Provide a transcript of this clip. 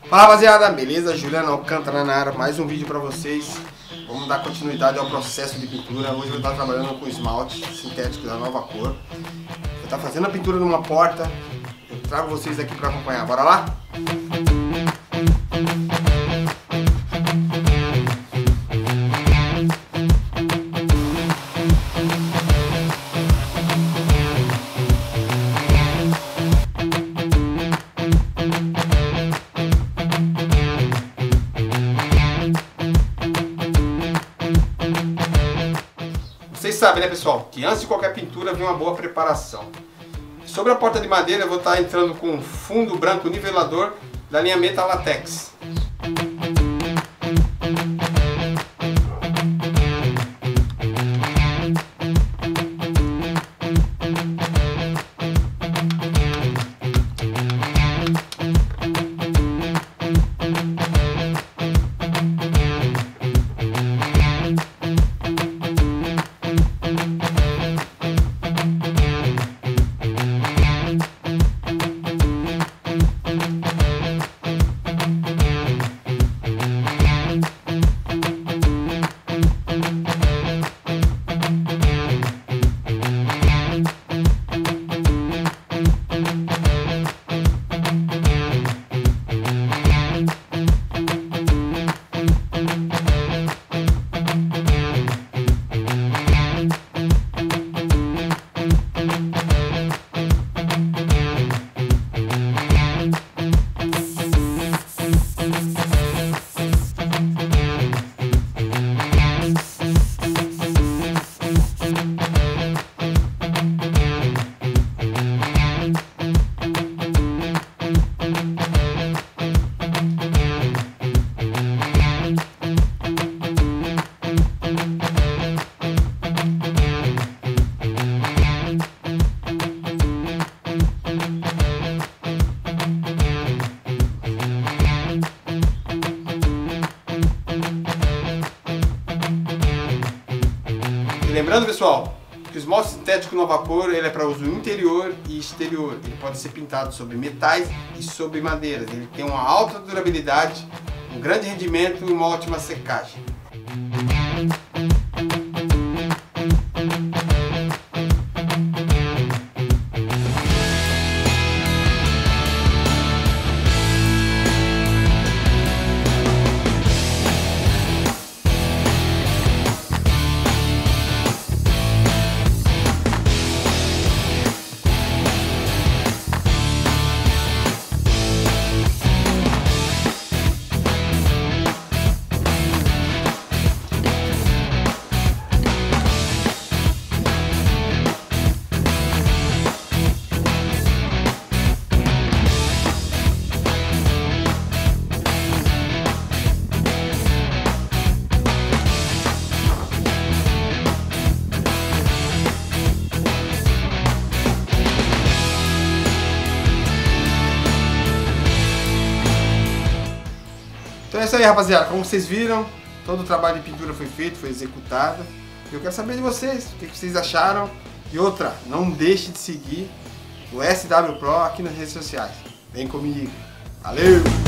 Fala rapaziada, beleza? Juliano Alcântara na área, mais um vídeo pra vocês. Vamos dar continuidade ao processo de pintura. Hoje eu vou estar trabalhando com esmalte sintético da Nova Cor. Vou estar fazendo a pintura numa porta. Eu trago vocês aqui pra acompanhar, bora lá? Vocês sabem, né, pessoal, que antes de qualquer pintura vem uma boa preparação. Sobre a porta de madeira eu vou estar entrando com fundo branco nivelador da linha Metalatex. Lembrando, pessoal, que o esmalte sintético Nova Cor ele é para uso interior e exterior. Ele pode ser pintado sobre metais e sobre madeiras. Ele tem uma alta durabilidade, um grande rendimento e uma ótima secagem. Então é isso aí, rapaziada. Como vocês viram, todo o trabalho de pintura foi feito, foi executado. Eu quero saber de vocês, o que vocês acharam. E outra, não deixe de seguir o SW Pro aqui nas redes sociais. Vem comigo. Valeu!